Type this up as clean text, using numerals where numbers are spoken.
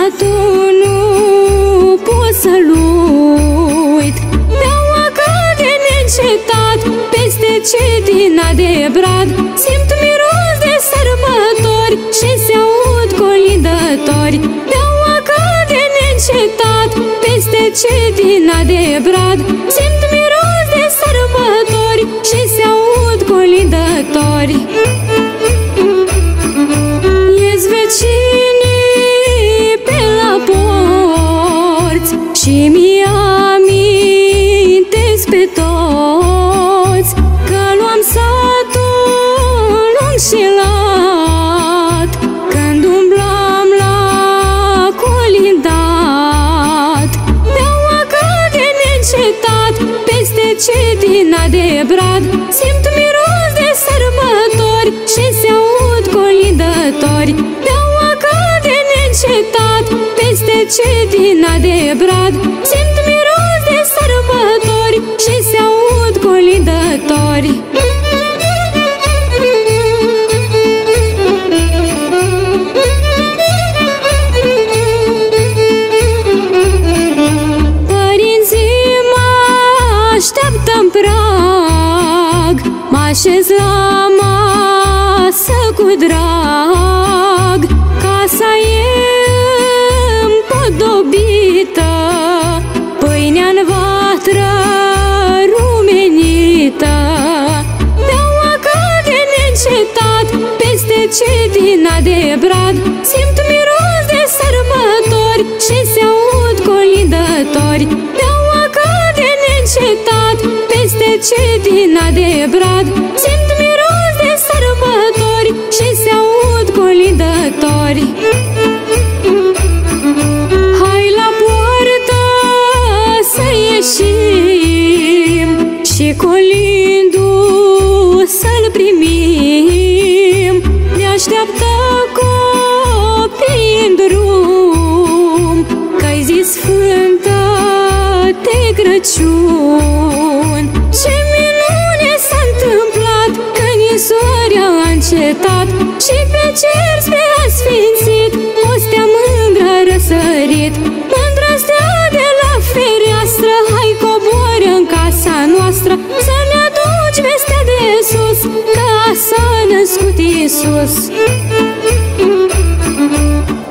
satul nu pot să-l uit. Deaua cade neîncetat peste cetina de brad. Simt miros de sărbători și se aud colindători. Deaua cade neîncetat peste cetina de brad. Simt miros de sărbători și se aud colindători. Ies vecinii pe la porți și mi amintesc pe toți că luam satul lung și lat când umblam la colindat. Deaua cade neîncetat peste cetina de brad. Simt miros de sărbători și se aud colindători. Deaua cade neîncetat peste cetina de brad. Simt miros de sărbători și se aud colindători. Părinții mă așteaptă-n prag, mă așez la masă cu drag. Casa e împodobită, pâinea-n vatră rumenită. Deaua cade neîncetat peste cetina de brad. Simt miros de sărbători și se aud colindători. Deaua cade neîncetat peste cetina de brad. Simt miros de sărbători și se aud colindători. Hai la poartă să ieșim și colindul să-l primim. Ne așteaptă copii în drum, că-i zi sfântă de Crăciun. Ce minune s-a întâmplat când nisoarea a încetat și pe cer spre asfințit o stea mândră a răsărit. Mândra stea de la fereastră, hai coboară în casa noastră să ne aduci vestea de sus, că s-a născut Iisus.